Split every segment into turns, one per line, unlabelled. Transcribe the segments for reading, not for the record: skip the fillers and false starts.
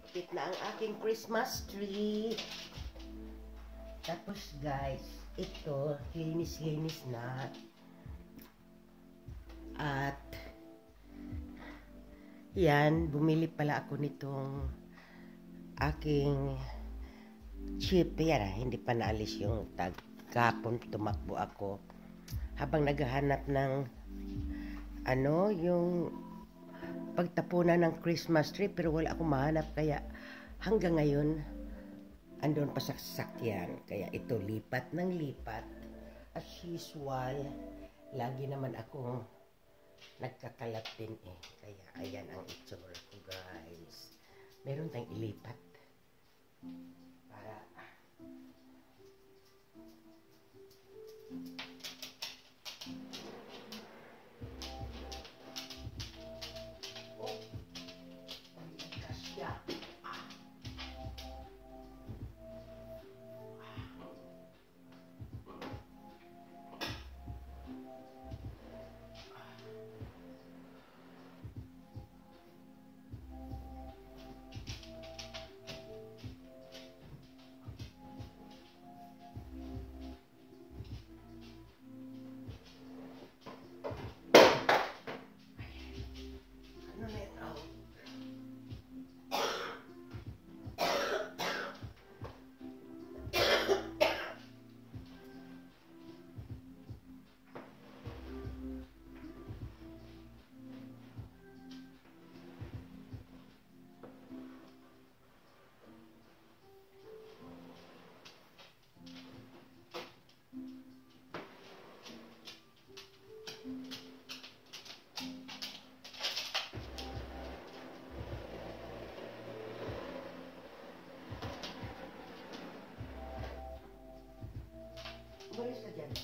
Kapit na ang aking Christmas tree. Tapos guys, ito, linis-linis na. At, yan, bumili pala ako nitong aking chip. Yan, hindi pa naalis yung tag. Kahapon tumakbo ako. Habang naghahanap ng, yung pagtapunan ng Christmas tree, pero wala akong mahanap, kaya hanggang ngayon andun pa sa sasakyan. Kaya ito, lipat ng lipat. As usual, lagi naman akong nagkakalat din eh. Kaya ayan ang itsura ko guys. Meron tayong ilipat para Balis ka dyan.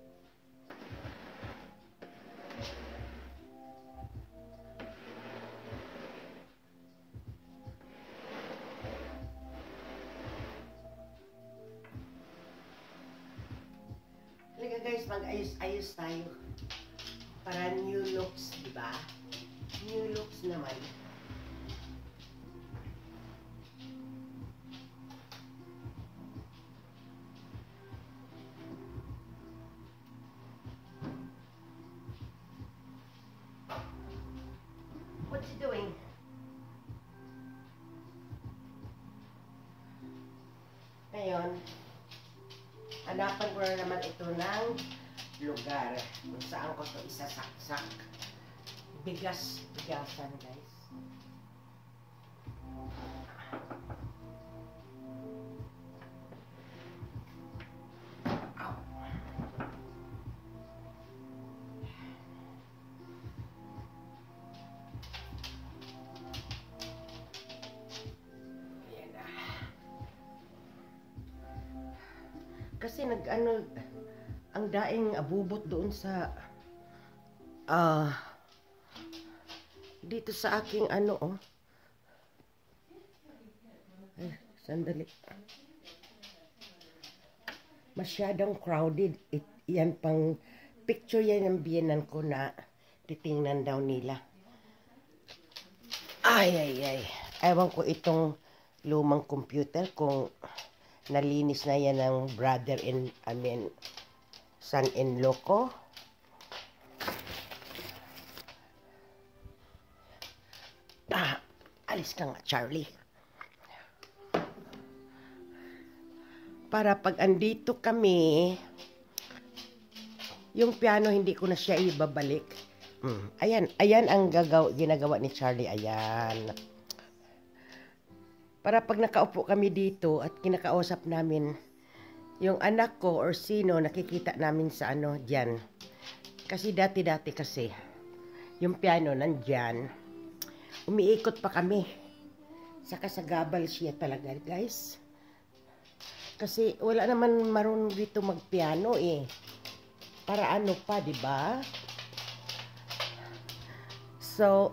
Halika guys, mag-ayos-ayos tayo. Para new looks, diba? New looks naman. What's he doing? Ngayon, hanapan ko na naman ito ng lugar kung saan ko ito isasaksak. Bigasan guys. Kasi ang daing abubot doon sa dito sa aking sandali. Masyadong crowded. Yan pang picture yan ng biyenan ko na titingnan daw nila. Ay. Ewan ko itong lumang computer kung nalinis na yan ng son-in-law ko. Alis ka nga, Charlie. Para pag andito kami, yung piano hindi ko na siya ibabalik. Ayan ang ginagawa ni Charlie. Ayan. Para pag nakaupo kami dito at kinakausap namin yung anak ko or sino, nakikita namin sa dyan. Kasi dati kasi, yung piano nandyan, umiikot pa kami. Saka sa gabal siya talaga, guys. Kasi wala naman marunong dito magpiano eh. Para pa, di ba? So,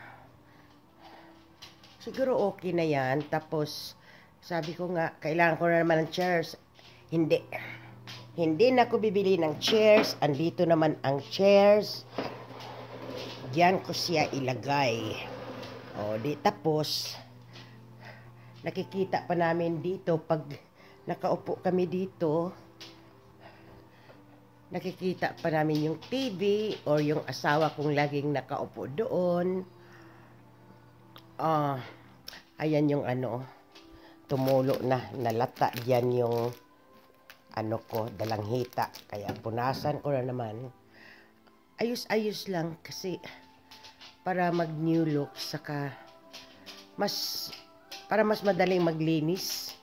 siguro okay na yan. Tapos, sabi ko nga, kailangan ko na naman ng chairs. Hindi na ako bibili ng chairs. Andito naman ang chairs. Diyan ko siya ilagay. O, tapos, nakikita pa namin dito pag nakaupo kami dito, nakikita pa namin yung TV or yung asawa kong laging nakaupo doon. Ayan yung ano, tumulo na, nalata dyan yung ano ko, dalanghita. Kaya punasan ko na naman. Ayos-ayos lang kasi para mag new look, saka para mas madaling maglinis.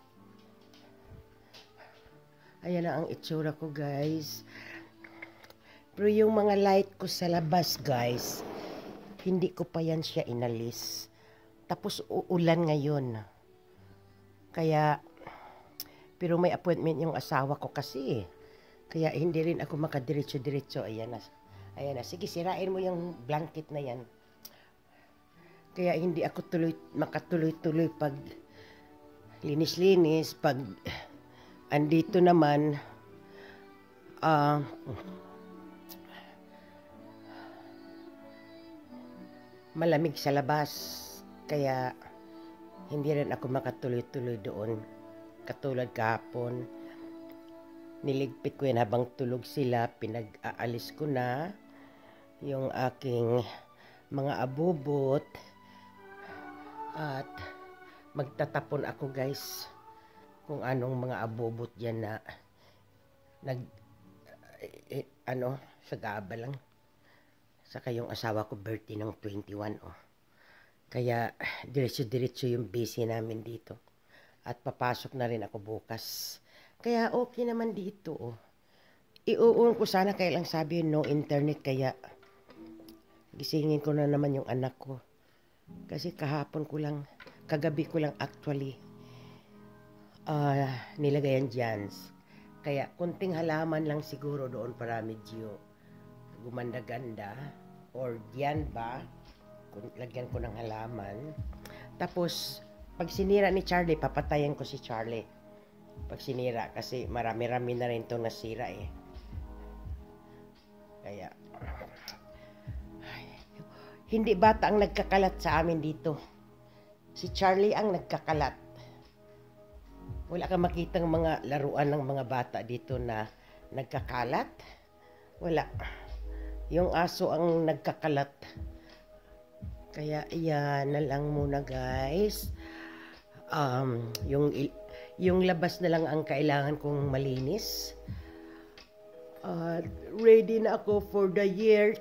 Ayan na ang itsura ko, guys. Pero yung mga light ko sa labas, guys, hindi ko pa yan siya inalis. Tapos uulan ngayon. Kaya, pero may appointment yung asawa ko kasi. Kaya hindi rin ako makadiretso-diretso. Ayan na. Ayan na. Sige, sirain mo yung blanket na yan. Kaya hindi ako makatuloy-tuloy pag linis-linis. Pag andito naman, malamig sa labas. Kaya hindi rin ako makatuloy-tuloy doon. Katulad kahapon, niligpit ko yan habang tulog sila. Pinag-aalis ko na yung aking mga abubot. At magtatapon ako, guys, kung anong mga abubot yan na sa gaba lang. Saka yung asawa ko birthday ng 21, oh. Kaya diretso-diretso yung busy namin dito. At papasok na rin ako bukas. Kaya okay naman dito, oh. Iuun ko sana, kaya lang sabi no internet, kaya gisingin ko na naman yung anak ko. Kasi kagabi ko lang actually nilagayan dyan. Kaya kunting halaman lang siguro doon para medyo gumanda-ganda. Or diyan ba, lagyan ko ng halaman. Tapos, pag sinira ni Charlie, papatayan ko si Charlie. Pag sinira, kasi marami-rami na rin itong nasira eh. Kaya, hindi bata ang nagkakalat sa amin dito. Si Charlie ang nagkakalat. Wala kang makitang mga laruan ng mga bata dito na nagkakalat. Wala. Yung aso ang nagkakalat. Kaya iyan na lang muna, guys. Yung labas na lang ang kailangan kong malinis. Ready na ako for the year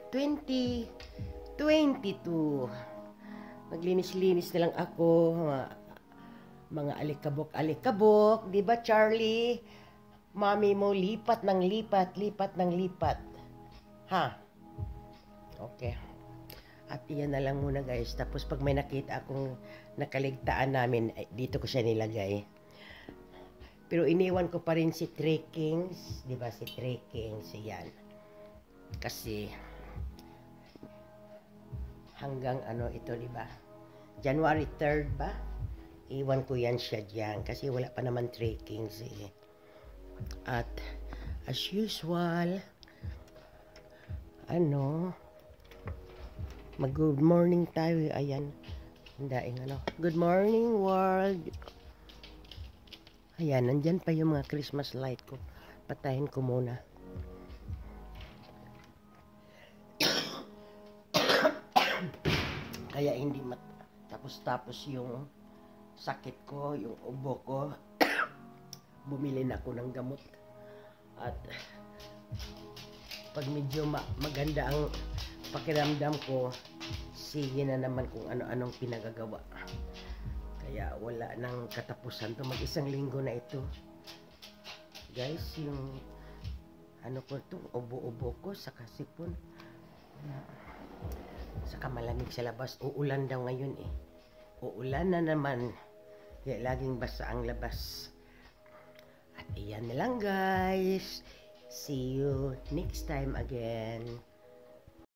2022. Maglinis-linis na lang ako. Mga alikabok-alikabok. Diba, Charlie? Mami mo, lipat ng lipat, lipat ng lipat. Ha? Okay. At iyan na lang muna, guys. Tapos pag may nakita akong nakaligtaan namin, dito ko siya nilagay. Pero iniwan ko pa rin si Three Kings. Diba si Three Kings? Yan. Kasi hanggang ito, diba? January 3rd ba? Iwan ko yan siya dyan. Kasi wala pa naman Three Kings eh. At as usual, mag-good morning tayo. Ayan. Hindaing good morning, world. Ayan, nandyan pa yung mga Christmas light ko. Patayin ko muna. Kaya hindi tapos yung sakit ko, yung ubo ko. Bumili na ako ng gamot. At pag medyo maganda ang pakiramdam ko, sige na naman kung ano-anong pinagagawa. Kaya wala nang katapusan to. Mag-isang linggo na ito. Guys, yung ko to, ubo-ubo ko, saka sipon. Saka malamig sa labas. Uulan daw ngayon eh. Uulan na naman. Kaya laging basa ang labas. At iyan na lang, guys. See you next time again.